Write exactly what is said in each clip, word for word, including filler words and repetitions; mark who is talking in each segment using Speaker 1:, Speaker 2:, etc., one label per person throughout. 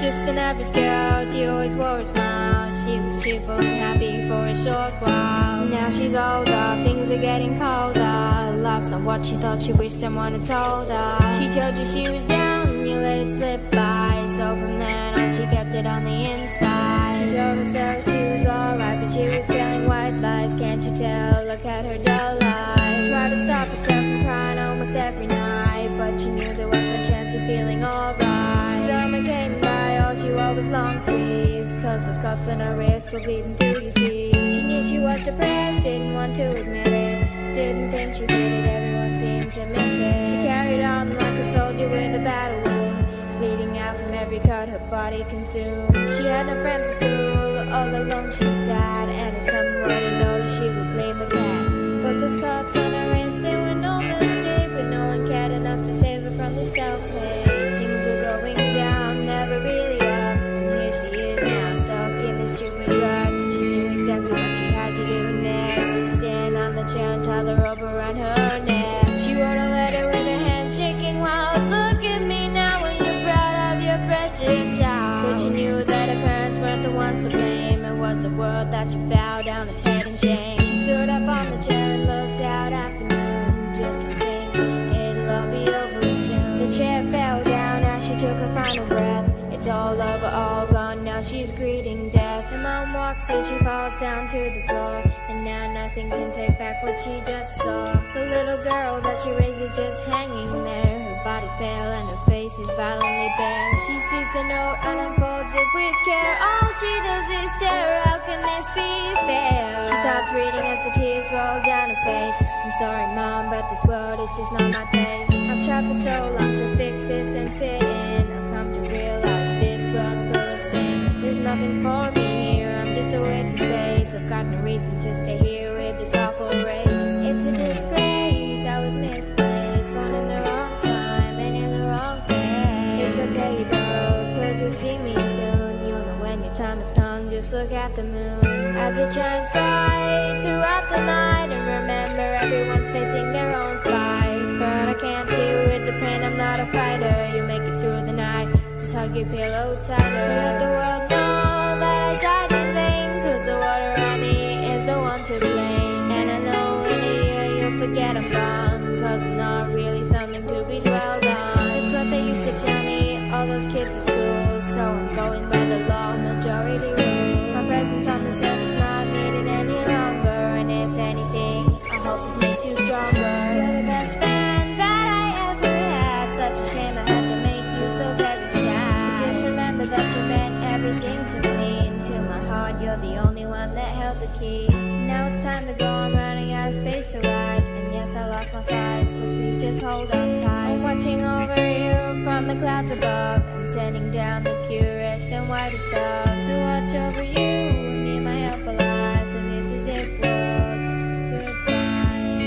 Speaker 1: Just an average girl, she always wore a smile. She was cheerful and happy for a short while. Now she's older, things are getting colder. Life's not what she thought, she wished someone had told her. She told you she was down, you let it slip by. So from then on she kept it on the inside. She told herself she was alright, but she was telling white lies. Can't you tell, look at her dull eyes. Tried to stop herself from crying almost every night, but she knew there was no chance of feeling alright. Summer came by, all she wore was long sleeves, cause those cuts on her wrist were bleeding through, you see. She knew she was depressed, didn't want to admit it. Didn't think she did it, everyone seemed to miss it. She carried on like a soldier with a battle wound, bleeding out from every cut her body consumed. She had no friends at school, all alone she was sad, and if someone were to notice she would blame the cat. But those cuts on her wrist, they were no mistake, but no one cared enough to save her from the self-hate. Things were going down, never really up, and here she is now, stuck in this stupid rut. She knew exactly what she had to do next. She sat on the chair and tied the rope around her neck. She wrote a letter with her hand shaking wild. Look at me now when you're proud of your precious child. But she knew that her parents weren't the ones to blame. It was the world that should bow down its head and change. She stood up on the chair and looked out at the moon, just to think it'll all be over soon. The chair fell down as she took her final breath. It's all over, all gone, now she's greeting death. Her mom walks in, she falls down to the floor, and now nothing can take back what she just saw. The little girl that she raised is just hanging there. Her body's pale and her face is violently bare. She sees the note and unfolds it with care. All she does is stare, how can this be fair? She starts reading as the tears roll down her face. I'm sorry mom, but this world is just not my place. I've tried for so long to fix this and fit in. I've come to realize this world's full of sin. There's nothing for me here, I'm just a waste of space. I've got no reason to stay here with this awful race. It's a disgrace, I was misplaced, born in the wrong time and in the wrong place. It's okay though, cause you'll see me soon. You'll know when your time has come, just look at the moon as it shines bright throughout the night. And remember, everyone's facing their own fight, but I can't deal with the pain, I'm not a fighter. You make it through the night, just hug your pillow tighter. So let the world know that I died in vain, cause the water around me is the one to blame. And I know in a year you'll forget I'm gone, cause I'm not really something to be dwelled on. It's what they used to tell me, all those kids at school, so I'm going by the law, majority rule. My presence on this earth is not needed any longer, and if anything, I hope this makes you stronger. You're the best friend that I ever had, such a shame I had to make you so very sad. But just remember that you meant everything to me, and to my heart you're the only one that held the key. Now it's time to go, I'm running out of space to ride, and yes I lost my fight, but please just hold on tight. I'm watching over you from the clouds above, and sending down the purest and whitest love to watch over you and me, my helpful eyes. So this is it, world, goodbye.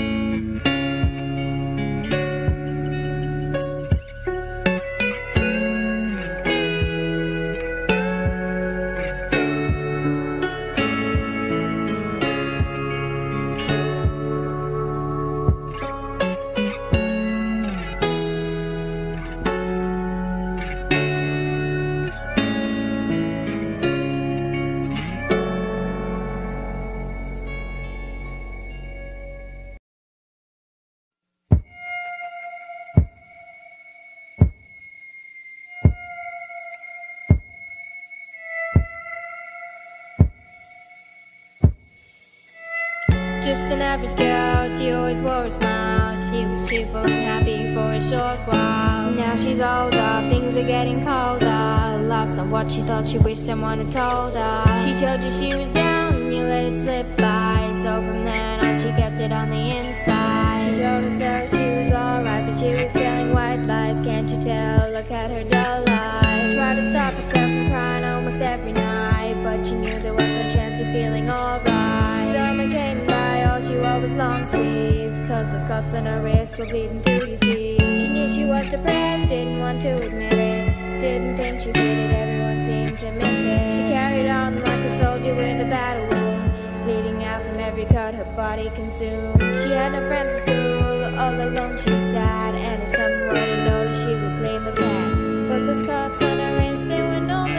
Speaker 1: Just an average girl, she always wore a smile. She was cheerful and happy for a short while. Now she's older, things are getting colder. Life's not what she thought, she wished someone had told her. She told you she was down, you let it slip by. So from then on she kept it on the inside. She told herself she was alright, but she was telling white lies. Can't you tell, look at her dull eyes. Tried to stop herself from crying almost every night, but she knew there was no chance of feeling alright. Summer came by, all she wore was long sleeves, cause those cuts on her wrist were bleeding through, you see. She knew she was depressed, didn't want to admit it. Didn't think she did it, everyone seemed to miss it. She carried on like a soldier with a battle wound, bleeding out from every cut her body consumed. She had no friends at school, all alone she was sad, and if someone were to notice she would blame the cat. But those cuts on her wrist, they were no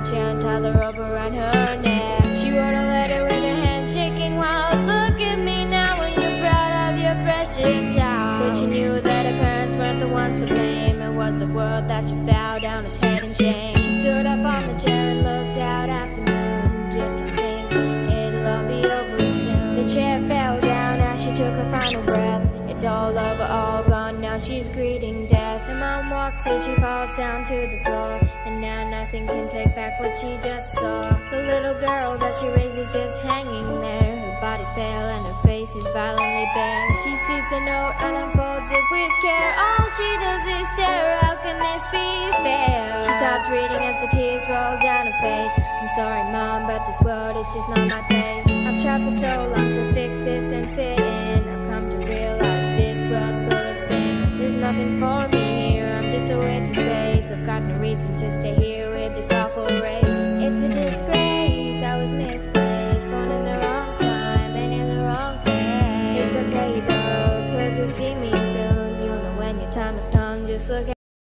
Speaker 1: chair and tied the rope around her neck. She wrote a letter with her hand shaking wild. Look at me now when you're proud of your precious child. But she knew that her parents weren't the ones to blame. It was the world that should bow down its head in shame. She stood up on the chair and looked out at the moon, just to think it'll all be over soon. The chair fell down as she took her final breath. It's all over, all gone, now she's greeting death. The mom walks in, she falls down to the floor, and now nothing can take back what she just saw. The little girl that she raised is just hanging there. Her body's pale and her face is violently bare. She sees the note and unfolds it with care. All she does is stare, how can this be fair? She stops reading as the tears roll down her face. I'm sorry mom, but this world is just not my place. I've tried for so long to fix this and fit in. I've come to realize this world's full of sin. There's nothing for me here, I'm just a waste of space. I've got no reason to stay here with this awful race.